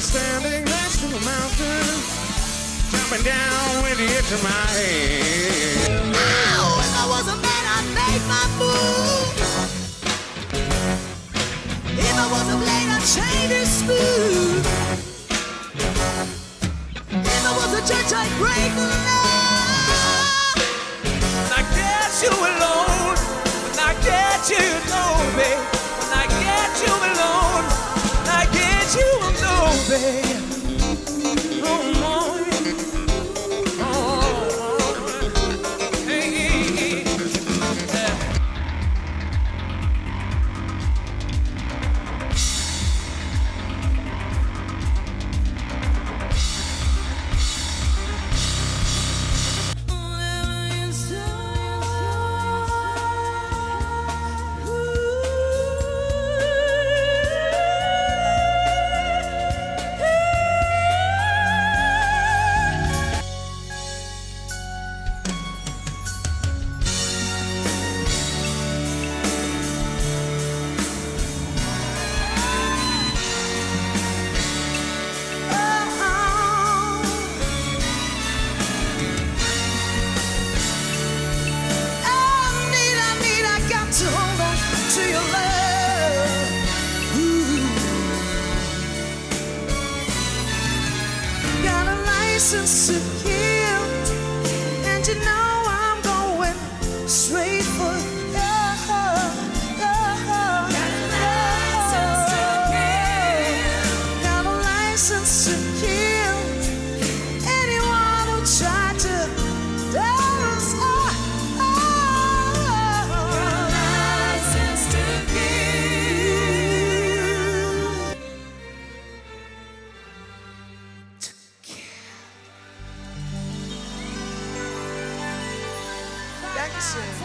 was standing next to a mountain, jumping down with the itch in my head. Oh, if I was a man, I'd make my move. If I was a blade, I'd chain it smooth. If I was a judge, I'd break the law. When I get you alone, when I get you alone, babe. When I get you alone, when I get you alone, babe. To kill, and you know I'm going straight for you. Got a license to kill. Got a license to kill anyone who tried to dance. Got a license to kill. Dankeschön.